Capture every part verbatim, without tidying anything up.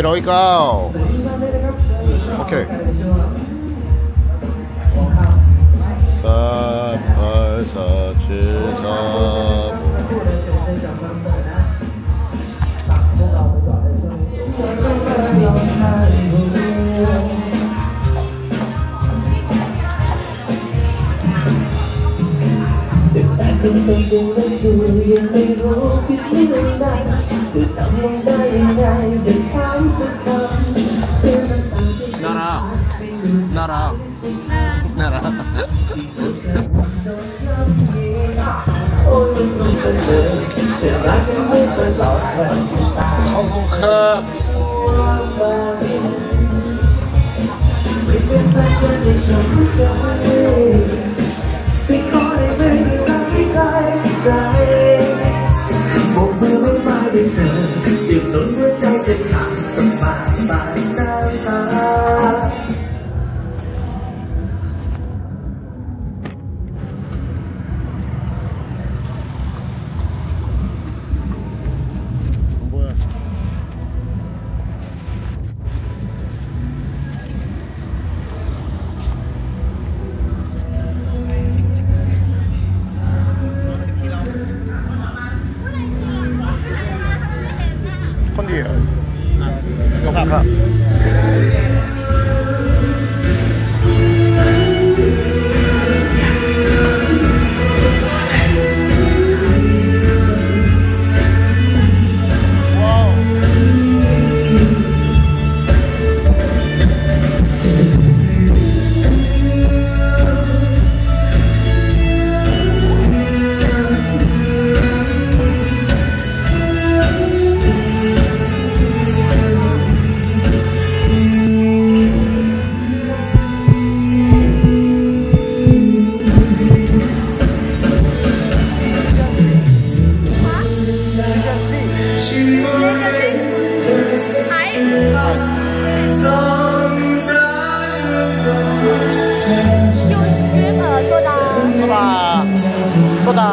ร้อยเก้าโอเคสาพาสาชิตาคุณทำจริงและถูกยังไม่รู้คิดไม่ได้จะจำมันได้ยังไงจะถามสักคำเส้นน้ำตาที่ฉันน่ารักน่ารักน่ารักโอ้ยมันเป็นเลยจะรักกันไม่ตลอดวันตาโอ้โหครับไม่เป็นแฟนกันในฉันใจไม่ขอได้ไม่รักให้ใครใครบอกมือไม่มาได้เธอเจ็บจนหัวใจเจ็บขาดต้องบาดบาดน้ำตาคนเดียวก็พักครับโซดา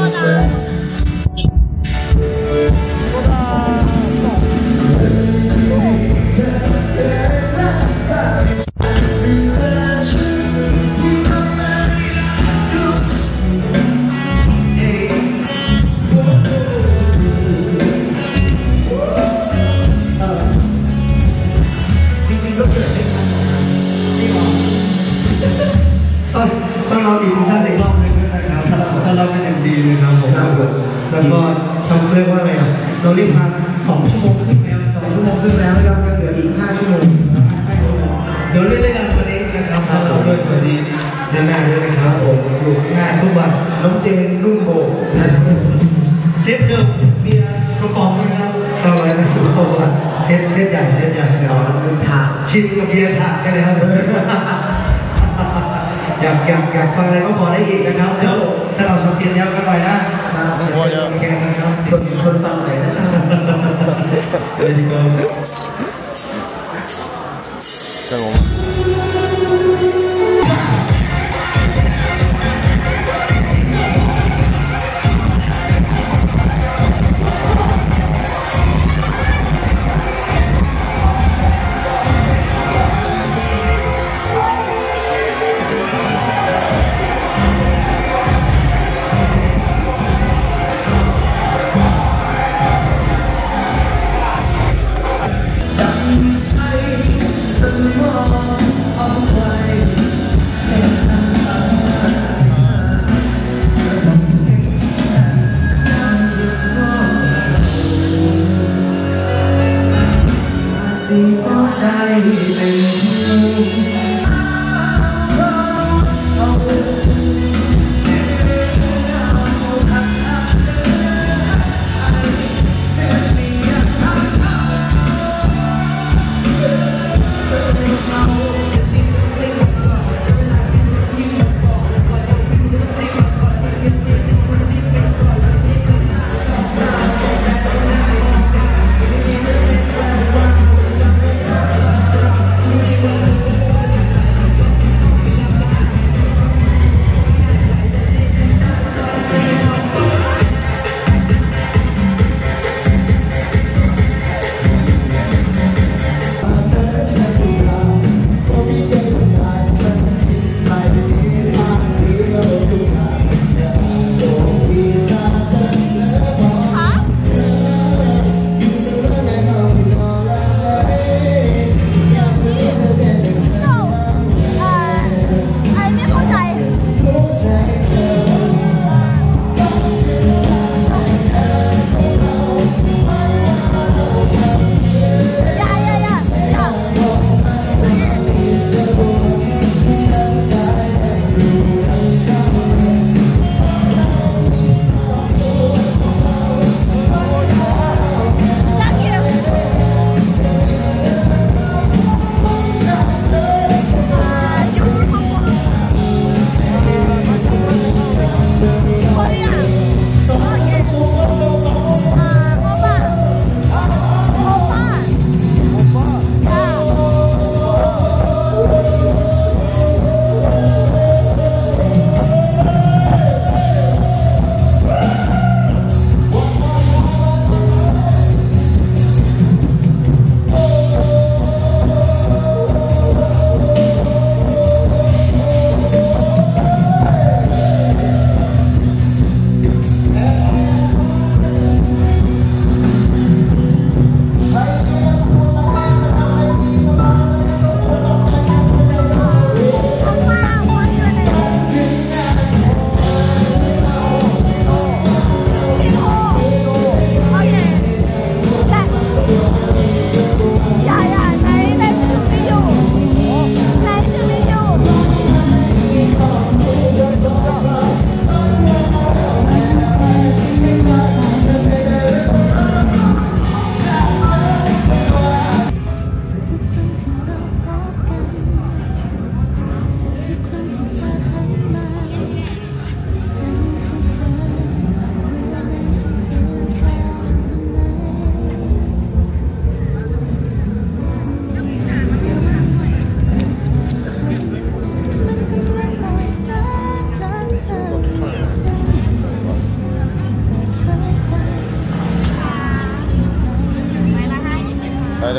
ต้องเราอีกท่านอีกรอบนึงนะครับถ้าเราเป็นเอ็มดีนะครับผมแล้วก็ชมเรียกว่าอะไรอ่ะเรารีบมาสองชั่วโมงครึ่งแล้วสองชั่วโมงครึ่งแล้วยังเหลืออีกห้าชั่วโมงเดี๋ยวเล่นด้วยกันวันนี้นะครับเราด้วยสวัสดีแม่ๆด้วยนะครับผมอยู่ง่ายทุกวันน้องเจนนุ่มโบนะครับเซตเดิมเบียร์กระป๋องนะครับต่อไปเป็นสุดโบอ่ะเซตเซตใหญ่เซตใหญ่เดี๋ยวเป็นถาดชิมกับเบียร์ถาดกันเลยครับอยากอยากอยากฟังอะไรก็ขอได้อีกนะครับเดี๋ยวสลับสับเปลี่ยนแล้วกันหน่อยนะครับเดี๋ยวแกงนะครับชนชนฟังหน่อยนะครับเดี๋ยวจะเกินครับผมสมอง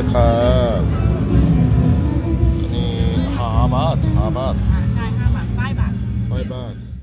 ครับอันนี้ห้าบาทห้าบาทใช่ห้าบาทไฟบาทไฟบาท